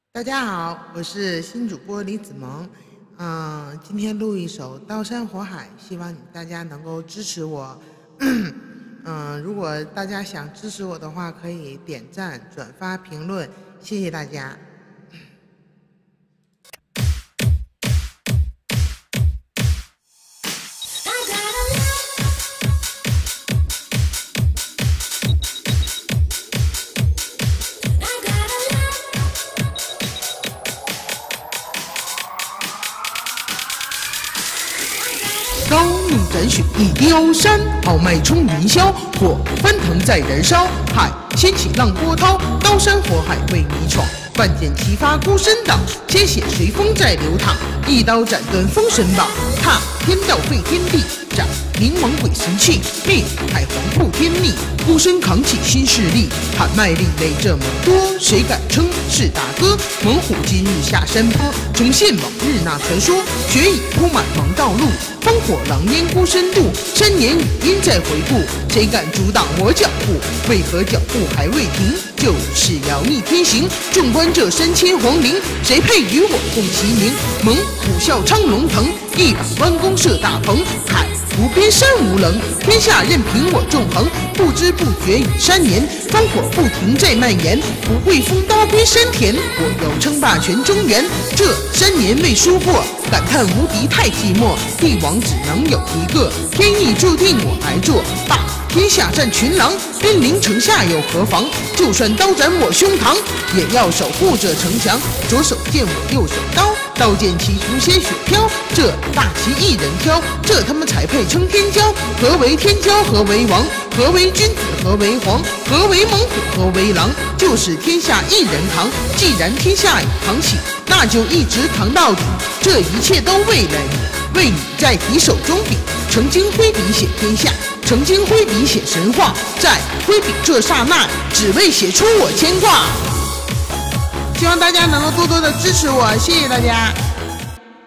大家好，我是新主播李子萌。今天录一首《刀山火海》，希望大家能够支持我。如果大家想支持我的话，可以点赞、转发、评论，谢谢大家。高怒斩雪一雕山，豪迈冲云霄，火翻腾在燃烧，海掀起浪波涛，刀山火海为你闯。万箭齐发孤身挡，鲜血随风在流淌，一刀斩断封神榜，踏天道废天地，斩冥王鬼神气，灭海皇破天逆，孤身扛起新势力，喊麦另类这么多，谁敢称是大哥？猛虎今日下山坡，重现往日那传说，血已铺满盲道路，烽火狼烟孤身渡，3年语音在回顾，谁敢阻挡我脚步？为何脚步还未停？就是要逆天行，纵观这3000皇陵，谁配与我共齐名？猛虎啸苍龙腾，一把弯弓射大鹏，海无边山无棱，天下任凭我纵横。不知不觉已3年，烽火不停在蔓延，不畏风刀归山田，我要称霸全中原。这3年未输过，感叹无敌太寂寞，帝王只能有一个，天意注定我来做霸天下战群狼，兵临城下又何妨？就算刀斩我胸膛，也要守护这城墙。左手剑我右手刀，刀剑起伏鲜血飘，这大旗一人挑，这他妈才配称天骄。何为天骄？何为王？何为君子？何为皇？何为猛虎？何为狼？就是天下一人扛。既然天下已扛起，那就一直扛到底。这一切都为了你，为你在敌手中笔，曾经挥笔写天下，曾经挥笔写神话，在挥笔这刹那，只为写出我牵挂。希望大家能够多多的支持我，谢谢大家。